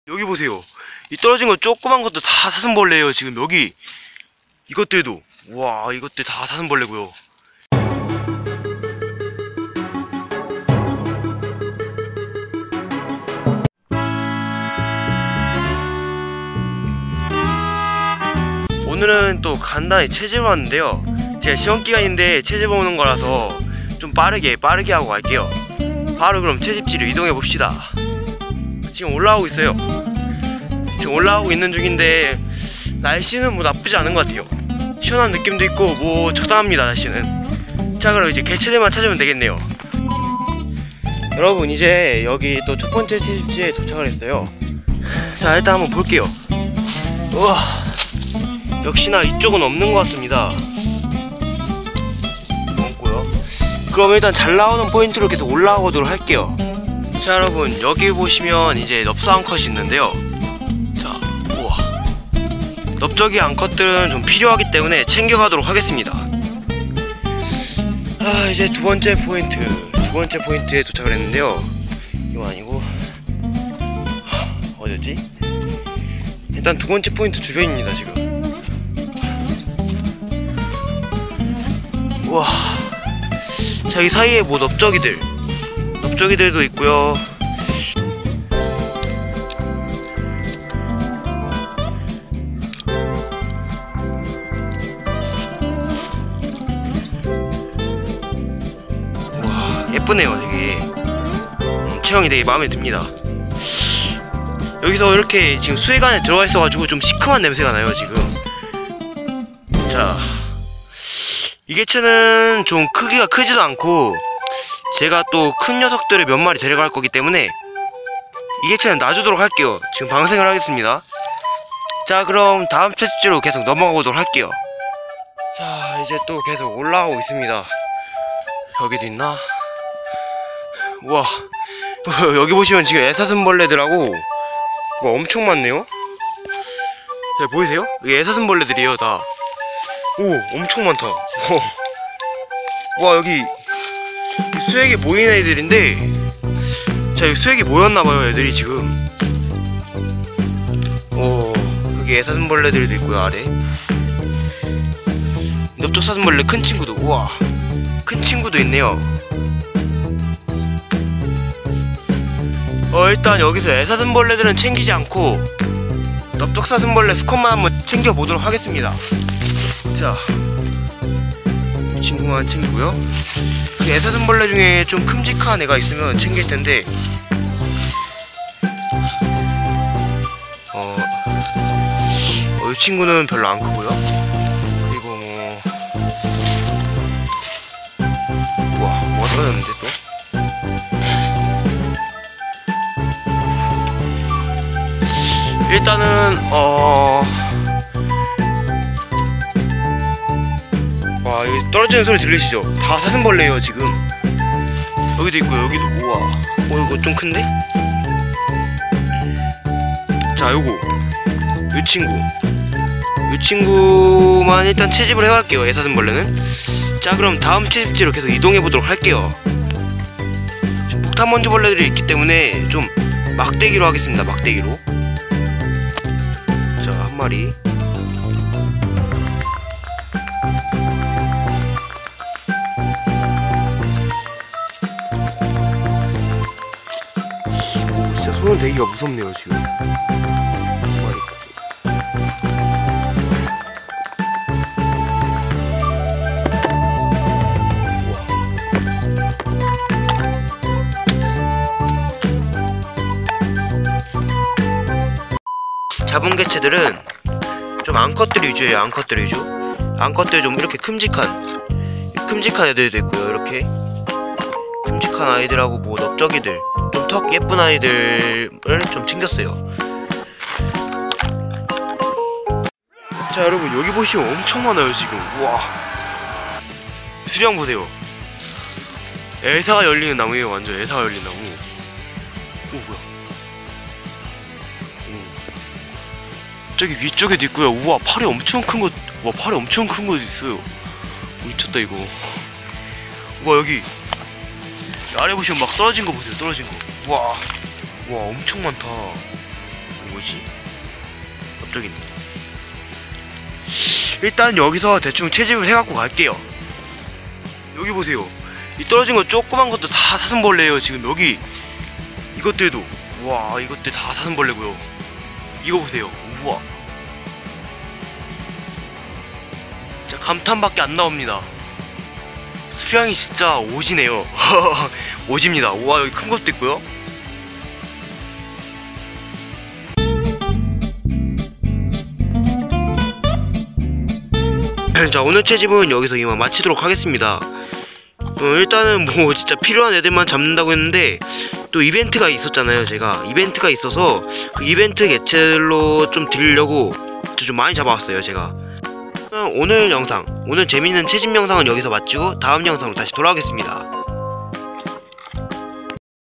여기 보세요. 이 떨어진 거 조그만 것도 다 사슴벌레예요. 지금 여기 이것들도, 우와, 이것들 다 사슴벌레고요. 오늘은 또 간단히 채집을 왔는데요. 제가 시험기간인데 채집 오는 거라서 좀 빠르게 하고 갈게요. 바로 그럼 채집지로 이동해 봅시다. 지금 올라오고 있어요. 지금 올라오고 있는 중인데 날씨는 뭐 나쁘지 않은 것 같아요. 시원한 느낌도 있고 뭐 적당합니다, 날씨는. 자, 그럼 이제 개체들만 찾으면 되겠네요. 여러분, 이제 여기 또 첫 번째 채집지에 도착을 했어요. 자, 일단 한번 볼게요. 우와, 역시나 이쪽은 없는 것 같습니다. 없고요. 그럼 일단 잘 나오는 포인트로 계속 올라가도록 할게요. 자, 여러분, 여기 보시면 이제 넙사 암컷이 있는데요. 자, 우와, 넓적이 암컷들은 좀 필요하기 때문에 챙겨가도록 하겠습니다. 이제 두 번째 포인트에 도착을 했는데요. 이거 아니고 어디였지? 일단 두 번째 포인트 주변입니다. 지금 우와, 자, 여기 사이에 뭐 넓적이들도 있고요. 우와, 예쁘네요. 되게 체형이 되게 마음에 듭니다. 여기서 이렇게 지금 수액 안에 들어가 있어가지고 좀 시큼한 냄새가 나요, 지금. 자, 이 개체는 좀 크기가 크지도 않고 제가 또 큰 녀석들을 몇 마리 데려갈 거기 때문에 이 개체는 놔주도록 할게요. 지금 방생을 하겠습니다. 자, 그럼 다음 채집지로 계속 넘어가 보도록 할게요. 자, 이제 또 계속 올라가고 있습니다. 여기도 있나? 우와, 여기 보시면 지금 애사슴벌레들하고 와, 엄청 많네요. 네, 보이세요? 이게 애사슴벌레들이에요, 다. 오, 엄청 많다. 와, 여기 수액에 모인 애들인데, 자, 여기 수액에 모였나봐요, 애들이 지금. 오, 여기 애사슴벌레들도 있고요, 아래. 넓적 사슴벌레 큰 친구도, 우와, 큰 친구도 있네요. 일단 여기서 애사슴벌레들은 챙기지 않고 넓적 사슴벌레 수컷만 한번 챙겨보도록 하겠습니다. 자, 이 친구만 챙기고요. 그 애사슴벌레 중에 좀 큼직한 애가 있으면 챙길 텐데, 이 친구는 별로 안 크고요. 그리고 우와, 뭐가 떨어졌는데 또? 일단은 와, 여기 떨어지는 소리 들리시죠? 다 사슴벌레예요, 지금. 여기도 있고 여기도. 우와, 이거 좀 큰데? 자, 이 친구만 일단 채집을 해갈게요, 애사슴벌레는. 자, 그럼 다음 채집지로 계속 이동해보도록 할게요. 폭탄먼지벌레들이 있기 때문에 좀 막대기로 하겠습니다. 막대기로. 자, 한 마리. 오, 진짜 손을 대기가 무섭네요, 지금. 한 마리. 잡은 개체들은 좀 암컷들 위주예요. 암컷들 위주. 암컷들 좀 이렇게 큼직한 애들도 있고요. 이렇게 큼직한 아이들하고 뭐 넓적이들, 좀 턱 예쁜 아이들을 좀 챙겼어요. 자, 여러분, 여기 보시면 엄청 많아요, 지금. 우와, 수량 보세요. 애사가 열리는 나무예요. 완전 애사가 열린 나무. 오, 뭐야, 저기 위쪽에도 있고요. 우와, 팔이 엄청 큰 거. 우와, 팔이 엄청 큰 거 있어요. 미쳤다 이거. 우와, 여기 아래 보시면 막 떨어진 거 보세요. 떨어진 거. 우와, 우와, 엄청 많다. 뭐지? 갑자기 일단 여기서 대충 채집을 해갖고 갈게요. 여기 보세요. 이 떨어진 거 조그만 것도 다 사슴벌레예요. 지금 여기 이것들도, 우와, 이것들 다 사슴벌레고요. 이거 보세요. 우와, 진짜 감탄밖에 안 나옵니다. 수량이 진짜 오지네요. 오집니다. 우와, 여기 큰 것도 있고요. 자, 오늘 채집은 여기서 이만 마치도록 하겠습니다. 일단은 뭐 진짜 필요한 애들만 잡는다고 했는데 또 이벤트가 있었잖아요. 제가 이벤트가 있어서 그 이벤트 개체로 좀 드리려고 좀 많이 잡아왔어요. 제가 오늘 재밌는 채집 영상은 여기서 마치고 다음 영상으로 다시 돌아오겠습니다.